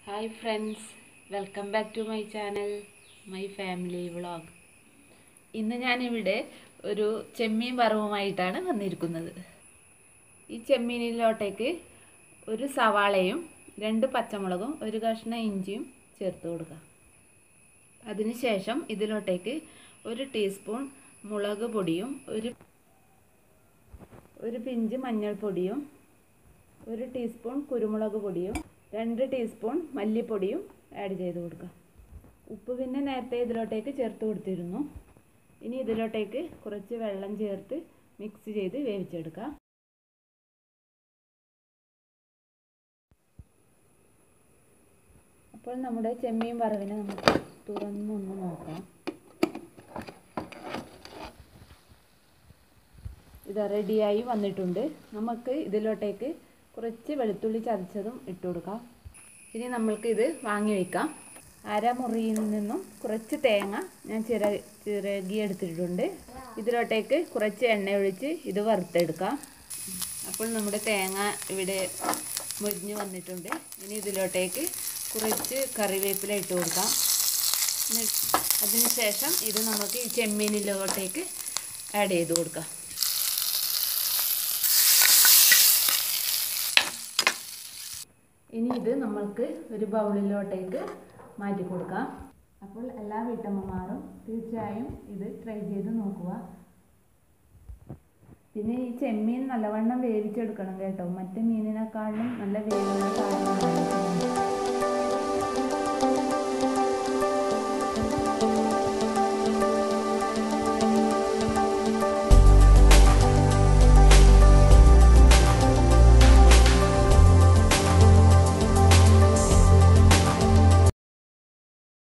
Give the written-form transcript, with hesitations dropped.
Hi friends, welcome back to my channel, my family vlog. ഇന്ന് ഞാനിവിടെ ഒരു ചെമ്മീൻ വറവുമായിട്ടാണ് വന്നിരിക്കുന്നത്. ഈ ചെമ്മീനിലോട്ടേക്ക് ഒരു സവാളയും 2 പച്ചമുളകും 1 കഷ്ണം ഇഞ്ചിയും ചേർത്ത് കൊടുക്കുക. അതിനുശേഷം ഇതിലോട്ടേക്ക് 1 ടീസ്പൂൺ മുളക് പൊടിയും ഒരു പിഞ്ച് മഞ്ഞൾപ്പൊടിയും 1 ടീസ്പൂൺ കുരുമുളക് പൊടിയും 2 ടീസ്പൂൺ മല്ലിപ്പൊടിയും ആഡ് ചെയ്ത് കൊടുക്കുക. ഉപ്പ് പിന്നെ നേരത്തെ ഇതിലോട്ടേക്ക് ചേർത്ത് കൊടുത്തിരുന്നു. ഇനി ഇതിലോട്ടേക്ക് കുറച്ച് വെള്ളം ചേർത്ത് മിക്സ് ചെയ്ത് വേവിച്ചെടുക്കുക. അപ്പോൾ നമ്മുടെ ചെമ്മീൻ വറവിനെ നമുക്ക് തുറന്നൊന്ന് നോക്കാം. ഇത് റെഡിയായി വന്നിട്ടുണ്ട്. നമുക്ക് ഇതിലോട്ടേക്ക് കുറച്ച് വെളുത്തുള്ളി ചതച്ചതും ഇട്ട് കൊടുക്കാം. ഇനി നമ്മൾക്ക് ഇത് വാങ്ങി വയ്ക്കാം. അരമുറിയിൽ നിന്നും കുറച്ച് തേങ്ങ ഞാൻ ചിരകി എടുത്തിട്ടുണ്ട്. ഇതിലോട്ടേക്ക് കുറച്ച് എണ്ണ ഒഴിച്ച് ഇത് വറുത്തെടുക്കാം. അപ്പോൾ നമ്മുടെ തേങ്ങ ഇവിടെ മുരിഞ്ഞ് വന്നിട്ടുണ്ട്. ഇനി ഇതിലോട്ടേക്ക് കുറച്ച് കറിവേപ്പില ഇട്ട് കൊടുക്കാം. അതിനുശേഷം ഇത് നമുക്ക് ഈ ചെമ്മീനിലോട്ടേക്ക് ആഡ് ചെയ്ത് കൊടുക്കാം. ഇനി ഇത് നമ്മൾക്ക് ഒരു ബൗളിലോട്ടേക്ക് മാറ്റി കൊടുക്കാം. അപ്പോൾ എല്ലാ വീട്ടമ്മമാരും തീർച്ചയായും ഇത് ട്രൈ ചെയ്ത് നോക്കുക. പിന്നെ ഈ ചെമ്മീൻ നല്ലവണ്ണം വേവിച്ചെടുക്കണം കേട്ടോ. മറ്റ് മീനിനെക്കാളും നല്ല വേവുള്ള